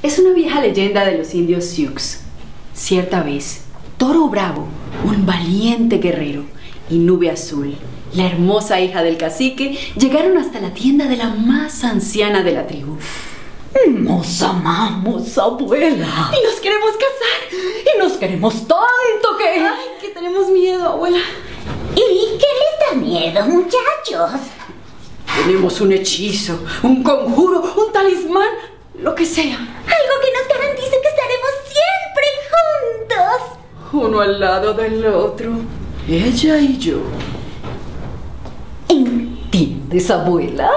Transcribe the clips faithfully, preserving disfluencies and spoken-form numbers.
Es una vieja leyenda de los indios Sioux. Cierta vez, Toro Bravo, un valiente guerrero, y Nube Azul, la hermosa hija del cacique, llegaron hasta la tienda de la más anciana de la tribu. Nos amamos, abuela. Y nos queremos casar. Y nos queremos tanto que... Ay, que tenemos miedo, abuela. ¿Y qué les da miedo, muchachos? Tenemos un hechizo, un conjuro, un talismán, lo que sea. Algo que nos garantice que estaremos siempre juntos. Uno al lado del otro. Ella y yo. ¿Entiendes, abuela?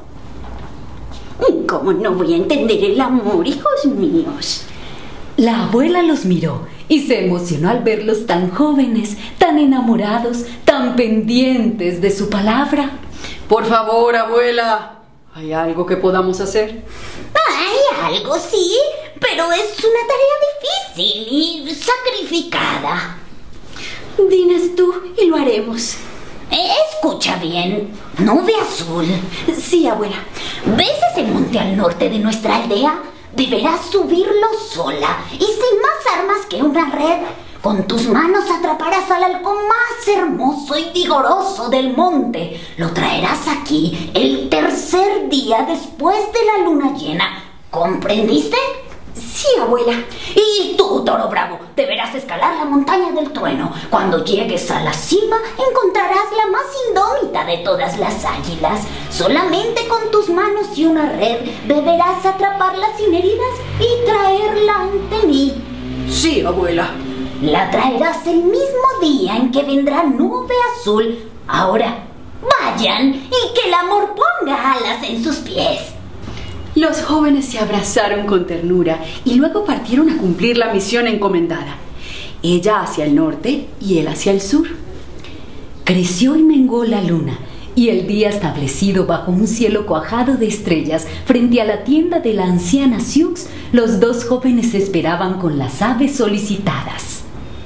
¿Cómo no voy a entender el amor, hijos míos? La abuela los miró y se emocionó al verlos tan jóvenes, tan enamorados, tan pendientes de su palabra. Por favor, abuela, ¿hay algo que podamos hacer? Hay algo, sí, pero es una tarea difícil y sacrificada. Dinos tú y lo haremos. Escucha bien, Nube Azul. Sí, abuela. ¿Ves ese monte al norte de nuestra aldea? Deberás subirlo sola y sin más armas que una red. Con tus manos atraparás al halcón más hermoso y vigoroso del monte. Lo traerás aquí el tercer día después de la luna llena. ¿Comprendiste? Sí, abuela. Y tú, Toro Bravo, deberás escalar la montaña del trueno. Cuando llegues a la cima, encontrarás la más indómita de todas las águilas. Solamente con tus manos y una red deberás atraparla sin heridas y traerla ante mí. Sí, abuela. La traerás el mismo día en que vendrá Nube Azul. Ahora, vayan y que el amor ponga alas en sus pies. Los jóvenes se abrazaron con ternura y luego partieron a cumplir la misión encomendada. Ella hacia el norte y él hacia el sur. Creció y menguó la luna, y el día establecido bajo un cielo cuajado de estrellas, frente a la tienda de la anciana Sioux, los dos jóvenes esperaban con las aves solicitadas.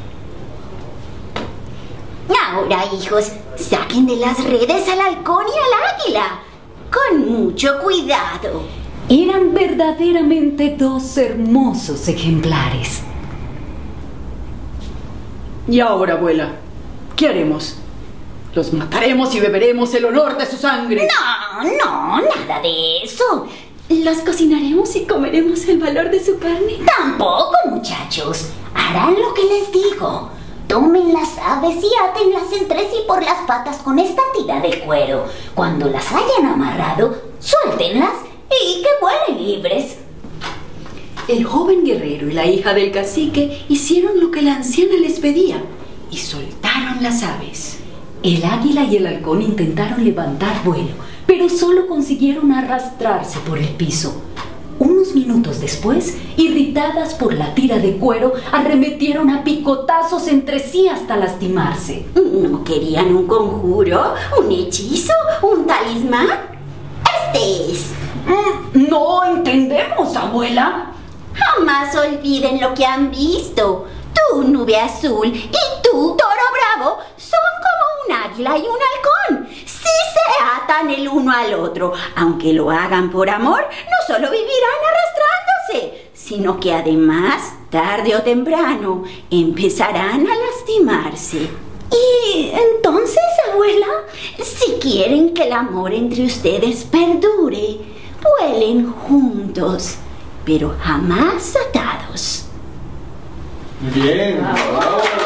Ahora, hijos, saquen de las redes al halcón y al águila. Con mucho cuidado. Eran verdaderamente dos hermosos ejemplares. Y ahora, abuela, ¿qué haremos? ¿Los mataremos y beberemos el olor de su sangre? No, no, nada de eso. ¿Los cocinaremos y comeremos el valor de su carne? Tampoco, muchachos. Harán lo que les digo. Tomen las aves y átenlas entre sí por las patas con esta tira de cuero. Cuando las hayan amarrado, suéltenlas y que vuelen libres. El joven guerrero y la hija del cacique hicieron lo que la anciana les pedía y soltaron las aves. El águila y el halcón intentaron levantar vuelo, pero solo consiguieron arrastrarse por el piso. Unos minutos después, irritadas por la tira de cuero, arremetieron a picotazos entre sí hasta lastimarse. ¿No querían un conjuro, un hechizo, un talismán? Este es. Mm, no entendemos, abuela. Jamás olviden lo que han visto. Tú, Nube Azul, y tú, Toro Bravo, son como un águila y un halcón. Si se atan el uno al otro, aunque lo hagan por amor, no solo vivirán arrastrándose, sino que además, tarde o temprano, empezarán a lastimarse. Y entonces, abuela, si quieren que el amor entre ustedes perdure, vuelen juntos, pero jamás atados. Bien.